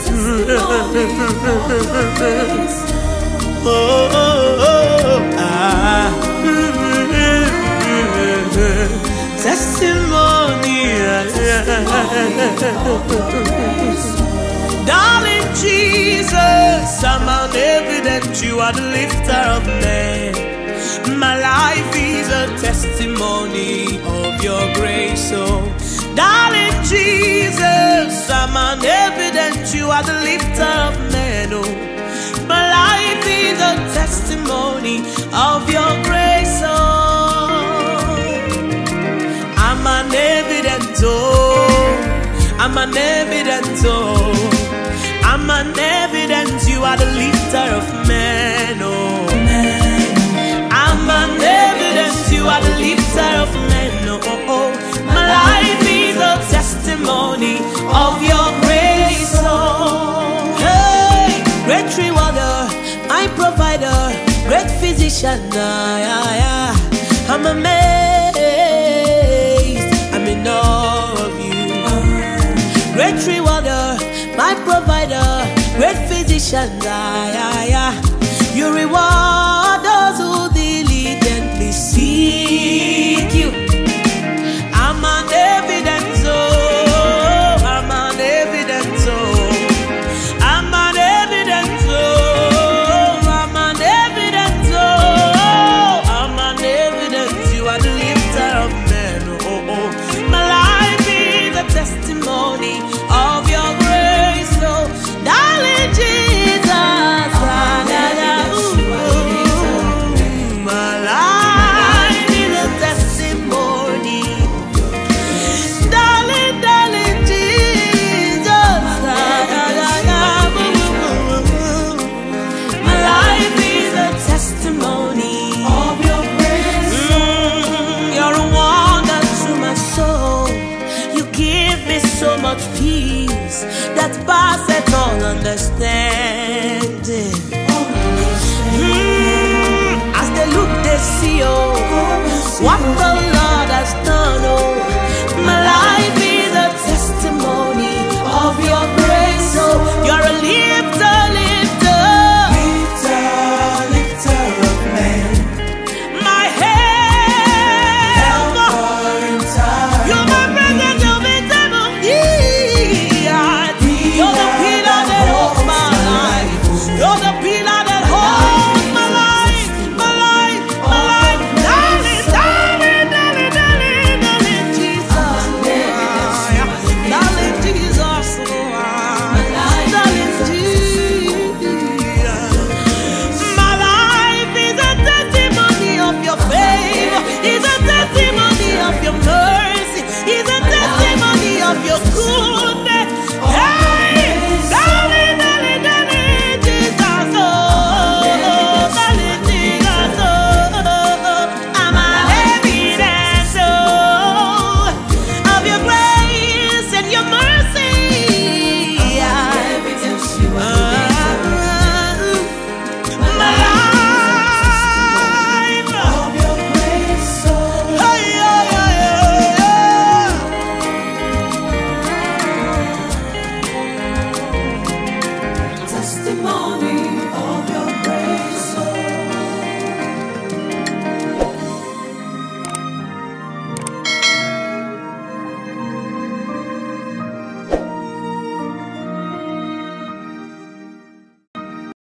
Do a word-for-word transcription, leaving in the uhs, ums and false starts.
Oh, oh, oh, ah. Testimony, darling Jesus, I'm an evidence you are the lifter of men. My life is a testimony of your grace, oh darling Jesus, I'm an evidence you are the lifter of men, oh my life is a testimony of your grace, oh I'm an evidence, oh I'm an evidence, oh I'm an evidence you are the lifter of men, oh I'm an evidence you are the lifter of men, oh, oh, oh. My life is a testimony of your grace, oh hey, great rewarder, my provider, great physician, ah, yeah, yeah. I'm amazed, I'm in awe of you. Great rewarder, my provider, great physician, ah, yeah, yeah. You reward those who diligently seek you. I'm an evidence, oh, I'm an evidence, oh, I'm an evidence, oh, I'm an evidence, oh, I'm an evidence you are the lifter of men, oh, oh. My life is a testimony of your grace, oh, darling Jesus, ah, yeah, yeah. So much peace that passeth all understanding. Mm, as they look, they see, oh, what the